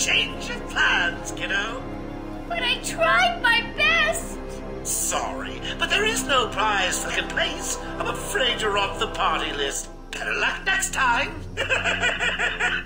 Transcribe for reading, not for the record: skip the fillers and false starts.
change of plans, kiddo. But I tried my best. Sorry, but there is no prize for second place. I'm afraid you're off the party list. Better luck next time.